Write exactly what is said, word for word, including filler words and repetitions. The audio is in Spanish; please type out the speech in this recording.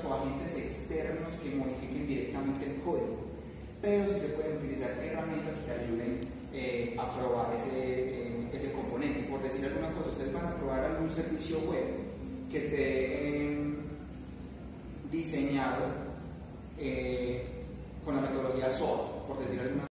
herramientas o agentes externos que modifiquen directamente el código, pero sí se pueden utilizar herramientas que ayuden eh, a probar ese, eh, ese componente. Por decir alguna cosa, ustedes van a probar algún servicio web que esté eh, diseñado eh, con la metodología S O A, por decir alguna